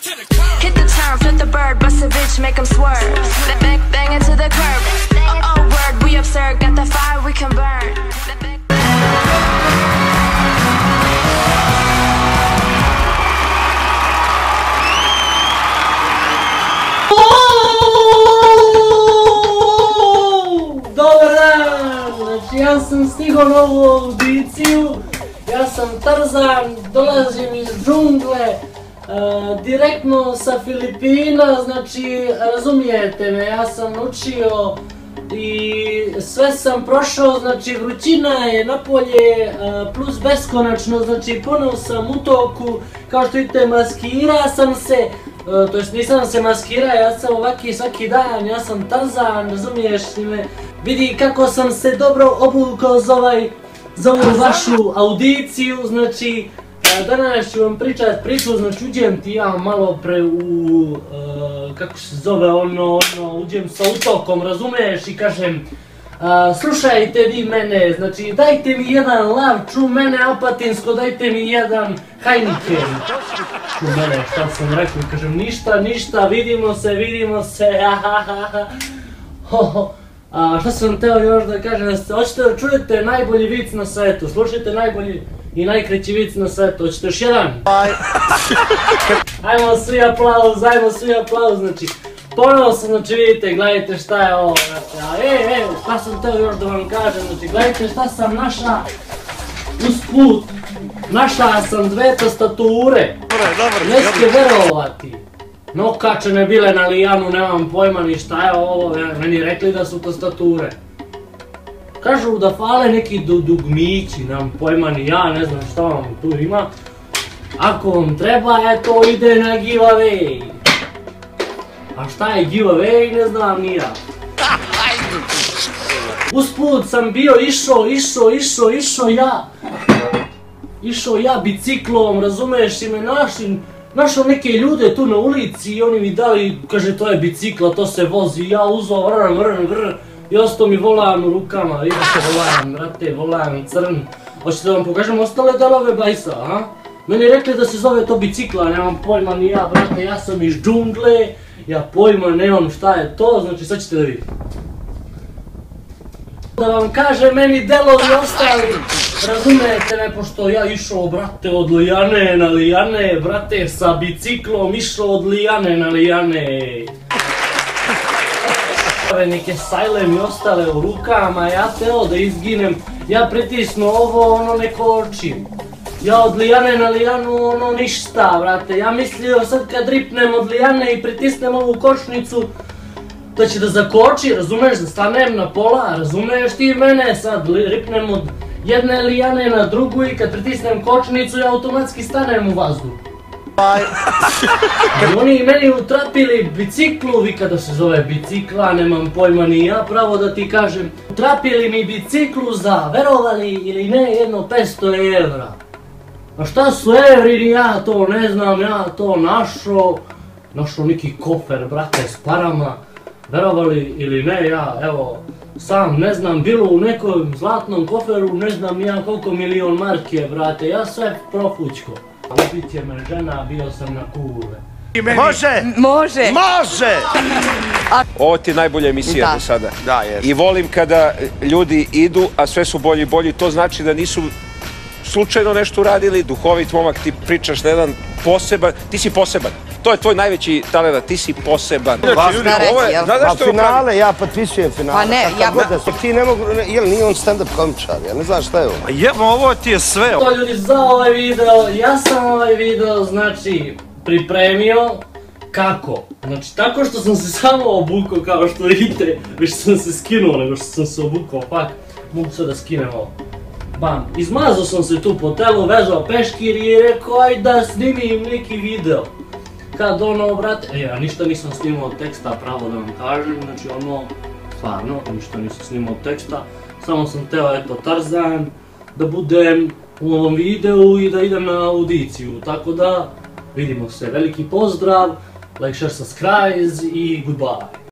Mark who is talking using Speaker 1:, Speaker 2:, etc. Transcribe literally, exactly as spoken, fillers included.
Speaker 1: Hit the turn, flip the bird, bust a bitch, make 'em swerve. Bang, bang into the curb. Oh, oh, word, we absurd. Got the fire, we can burn.
Speaker 2: Dobar dan, znači ja sam stigao na ovu audiciju, ja sam Tarzan, dolazim iz džungle, uh, direktno sa Filipina, znači razumijete me, ja sam učio i sve sam prošao, znači vrućina je napolje, uh, plus beskonačno, znači ponovo sam u toku, kao što vidite maskira sam se, Uh, to jest nisam se maskira, ja sam ovaki svaki dan, ja sam Tarzan, razumiješ me, vidi kako sam se dobro obukao za ovaj, za ovu vašu audiciju, znači uh, danas ću vam pričat priču, znači uđem ti ja malo pre u, uh, kako se zove ono, ono, uđem sa utokom, razumiješ, i kažem, uh, slušajte vi mene, znači dajte mi jedan lav, ču mene Apatinsko, dajte mi jedan Heineken. Ču mene, šta sam rekao, kažem ništa, ništa, vidimo se, vidimo se, ahahaha. A šta sam teo još da kažem, hoćete da čujete najbolji vic na svetu, slušajte najbolji i najkreći vic na svetu, hoćete još jedan? Ajmo svi aplauz, ajmo svi aplauz, znači ponovo sam, znači vidite, gledajte šta je ovo, znači, ej, ej, šta sam teo još da vam kažem, znači gledajte šta sam naša usput, našla sam dve tastature, nećete verovati, nokačene bile na lijanu, nemam pojma ni šta je ovo, meni rekli da su tastature. Kažu da fale neki dugmići, nemam pojma ni ja, ne znam šta vam tu ima. Ako vam treba, eto ide na giveaway. A šta je giveaway, ne znam ni ja. Usput sam bio išao, išao, išao, išao ja. Išao ja biciklom, razumiješ, i me našim, našao neke ljude tu na ulici i oni mi dali, kaže to je bicikla, to se vozi, ja uzao vrn, vrn, vrn i ostao mi volan u rukama, vidite volan, brate, volan, crn. Hoćete da vam pokažem ostale delove bajsa, a? Meni rekli da se zove to bicikla, nemam pojma ni ja, brate, ja sam iz džungle, ja pojma nemam šta je to, znači sad ćete da vidite. Da vam kaže meni delovi ostali, razumijete me, pošto ja išao, brate, od lijane na lijane, brate, sa biciklom išao od lijane na lijane. Neke sajle mi ostale u rukama, ja teo da izginem, ja pritisnu ovo, ono ne kočim. Ja od lijane na lijanu, ono ništa, brate, ja mislio sad kad ripnem od lijane i pritisnem ovu kočnicu, da će da zakoči, razumeš, da stanem na pola, razumeš ti mene, sad ripnem od jedne lijane na drugu i kad pritisnem kočnicu ja automatski stanem u vazduh. I oni meni utrapili biciklu, vi kada se zove bicikla, nemam pojma ni ja pravo da ti kažem. Utrapili mi biciklu za, verovali ili ne, jedno petsto evra. A šta su evri, ni ja to ne znam, ja to našao, našao neki kofer, brate, s parama. Verovali ili ne, ja, evo, sam ne znam, bilo u nekom zlatnom koferu, ne znam ja koliko milion marke, brate, ja sve profućko. Ubit je me žena, bio sam na kule.
Speaker 3: Može!
Speaker 4: Može!
Speaker 3: Može!
Speaker 5: Ovo ti je najbolja emisija do sada.
Speaker 3: Da, jest.
Speaker 5: I volim kada ljudi idu, a sve su bolji i bolji, to znači da nisu slučajno nešto uradili, duhovit momak, ti pričaš na jedan poseban, ti si poseban. To je tvoj najveći talent, ti si poseban.
Speaker 3: Inače, ljudi, ovo je,
Speaker 4: Pa
Speaker 3: finale, ja potpisujem finale.
Speaker 4: Pa ne, ja...
Speaker 3: Ti ne mogu, jel nije on stand-up komičar, ja ne znam šta je ovo.
Speaker 6: Jebo, ovo ti je sve.
Speaker 2: To ljudi za ovaj video, ja sam ovaj video, znači, pripremio kako? Znači, tako što sam se samo obukao kao što vidite, više sam se skinuo nego što sam se obukao, pak, mogu sad da skinem ovo. Bam, izmazao sam se tu po telu, vezao peškir i rekao, aj da snimim neki video. Kad ono, brate, e, ja ništa nisam snimao teksta, pravo da vam kažem, znači ono, stvarno, ništa nisam snimao teksta, samo sam teo, eto, Tarzan, da budem u ovom videu i da idem na audiciju, tako da, vidimo se, veliki pozdrav, like, share, subscribe i goodbye.